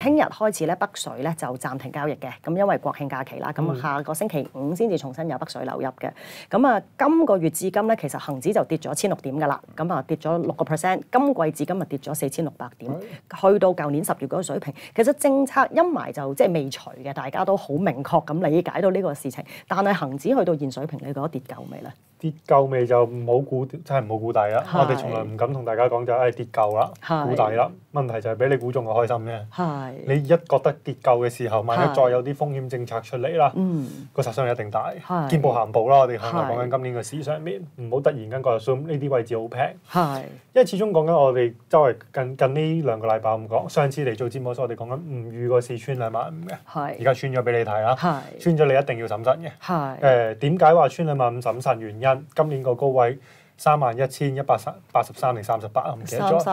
聽日開始咧北水咧就暫停交易嘅，咁因為國慶假期啦，咁下個星期五先至重新有北水流入嘅。咁啊，今個月至今咧，其實恆指就跌咗1600點㗎啦，咁啊跌咗6%，今季至今日跌咗4600點，去到舊年10月嗰個水平。其實政策陰霾就即係未除嘅，大家都好明確咁理解到呢個事情。但係恆指去到現水平，你覺得跌夠未咧？ 跌夠未就唔好估，真係唔好估底啦。我哋從來唔敢同大家講就係跌夠啦，估底啦。問題就係俾你估中我開心啫。你一覺得跌夠嘅時候，萬一再有啲風險政策出嚟啦，個殺傷力一定大。見步行步啦，我哋向來講緊今年嘅市上面，唔好突然間覺得呢啲位置好平。因為始終講緊我哋周圍近呢2個禮拜咁講，上次嚟做節目嗰時我哋講緊唔預個市穿25000嘅，而家穿咗俾你睇啦，穿咗你一定要審慎嘅。點解話穿25000審慎？原因今年個高位31183定38，我唔記得咗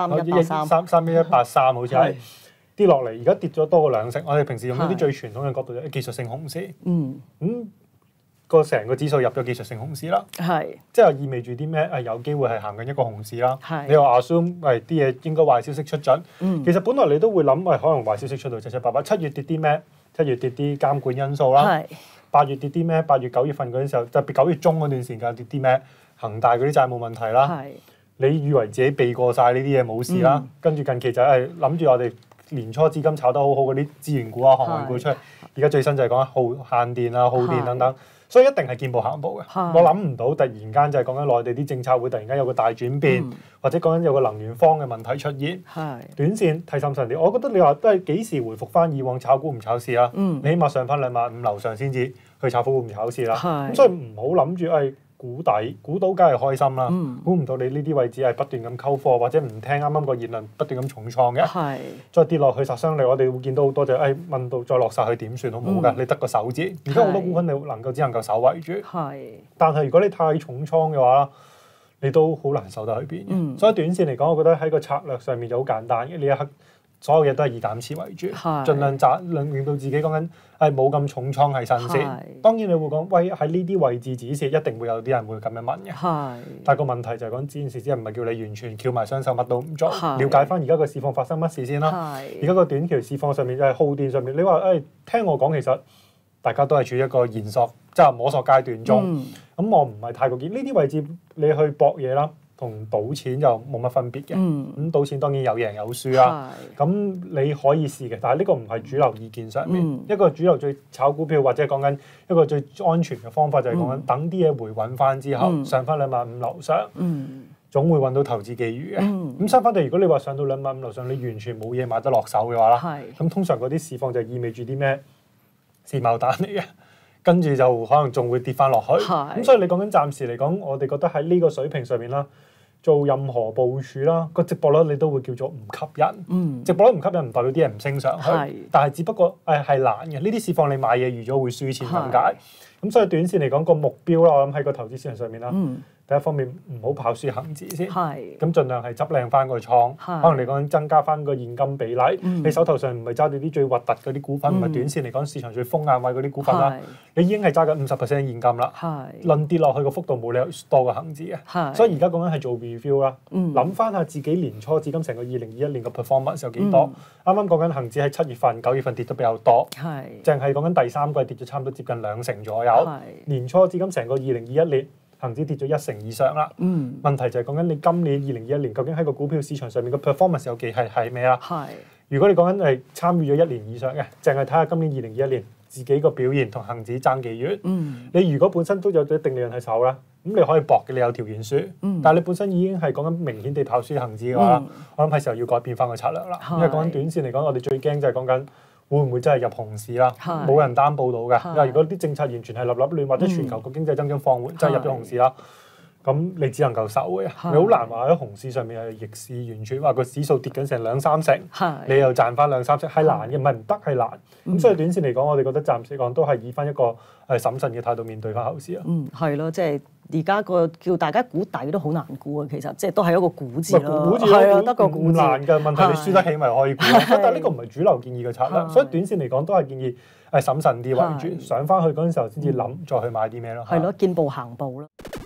，31183好似係跌落嚟，而家跌咗多過2成。我哋平時用一啲最傳統嘅角度，技術性熊市。個成個指數入咗技術性熊市啦，即係意味住啲咩？有機會係行緊一個熊市啦。你話 assume 啲嘢應該壞消息出盡，其實本來你都會諗可能壞消息出到778，7月跌啲咩？7月跌啲監管因素啦。8月跌啲咩？8月9月份嗰陣時候，特別9月中嗰段時間跌啲咩？恒大嗰啲債務問題啦。你以為自己避過晒呢啲嘢冇事啦，跟住近期就係諗住我哋年初資金炒得好好嗰啲資源股啊、航運股出嚟，而家最新就係講限電啊、耗電等等。所以一定係見步行步嘅，我諗唔到突然間就係講緊內地啲政策會突然間有個大轉變，或者講緊有個能源荒嘅問題出現。短線睇審慎啲，我覺得你話都係幾時回復翻以往炒股唔炒市啦？你起碼上翻25000樓上先至去炒股唔炒市啦。咁所以唔好諗住估底，估到梗係開心啦。估唔到你呢啲位置係不斷咁溝貨，或者唔聽啱啱個言論不斷咁重創嘅，再跌落去殺傷力，我哋會見到好多就問到再落晒去點算好冇㗎？你得個守字，而家好多股份你只能夠守圍住。但係如果你太重倉嘅話，你都好難守得去邊。所以短線嚟講，我覺得喺個策略上面就好簡單嘅。呢一刻所有嘢都係以減持為主，盡量令到自己講緊冇咁重倉係新鮮。當然你會講喺呢啲位置止蝕，一定會有啲人會咁樣問嘅。但係個問題就係講止蝕之後唔係叫你完全翹埋雙手乜都唔做，了解翻而家個市況發生乜事先啦。而家個短期市況上面就係耗電上面，你話聽我講，其實大家都係處於一個研索即係摸索階段中。咁我唔係太過建議呢啲位置你去搏嘢啦。同賭錢就冇乜分別嘅，咁賭錢當然有贏有輸啦。咁你可以試嘅，但係呢個唔係主流意見上面。一個主流最炒股票或者講緊一個最安全嘅方法就係講緊等啲嘢回穩翻之後，上翻25000樓上，總會揾到投資機遇嘅。咁相反地，如果你話上到25000樓上，你完全冇嘢買得落手嘅話啦，咁通常嗰啲市況就意味住啲咩？試貿彈嚟嘅。跟住就可能仲會跌翻落去，咁所以你講緊暫時嚟講，我哋覺得喺呢個水平上面啦，做任何部署啦，個值博率你都會叫做唔吸引。值博率唔吸引唔代表啲人唔升上去，但係只不過係難嘅。呢啲市況你買嘢預咗會輸錢咁解。咁所以短線嚟講個目標啦，我諗喺個投資市場上面啦，第一方面唔好跑輸恆指先，咁盡量係執靚翻個倉，可能你講增加翻個現金比例。你手頭上唔係揸住啲最核突嗰啲股份，唔係短線嚟講市場最風眼位嗰啲股份啦，你已經係揸緊50% 現金啦。論跌落去個幅度冇理由多過恆指嘅，所以而家講緊係做 review 啦，諗翻下自己年初至今成個2021年個 performance 有幾多。啱啱講緊恆指喺7月份、9月份跌得比較多，淨係講緊第三季跌咗差唔多接近2成左右。年初至今成個2021年。恆指跌咗1成以上啦，問題就係講緊你今年2021年究竟喺個股票市場上面個 performance 有幾係咩啦？如果你講緊係參與咗1年以上嘅，淨係睇下今年2021年自己個表現同恆指爭幾遠。你如果本身都有一定利潤喺手啦，咁你可以搏嘅，你有條件輸。但係你本身已經係講緊明顯地跑輸恆指嘅話，我諗係時候要改變翻個策略啦。因為講緊短線嚟講，我哋最驚就係講緊。會唔會真係入熊市啦？冇人擔保到嘅。因為如果啲政策完全係立亂，或者全球個經濟增長放緩，真係入咗熊市啦，咁你只能夠守嘅。你好難話喺熊市上面係逆市，完全話個指數跌緊成2-3成，你又賺翻2-3成，係難嘅，唔係唔得，係難。咁所以短線嚟講，我哋覺得暫時講都係以翻一個審慎嘅態度面對翻後市啦。係咯，即係而家個叫大家估底都好難估啊。其實即係都係一個估字咯，係啊，得個估字。唔難嘅問題，你輸得起咪可以估。但係呢個唔係主流建議嘅策略，所以短線嚟講都係建議審慎啲為主，上翻去嗰陣時候先至諗再去買啲咩咯。係咯，見步行步咯。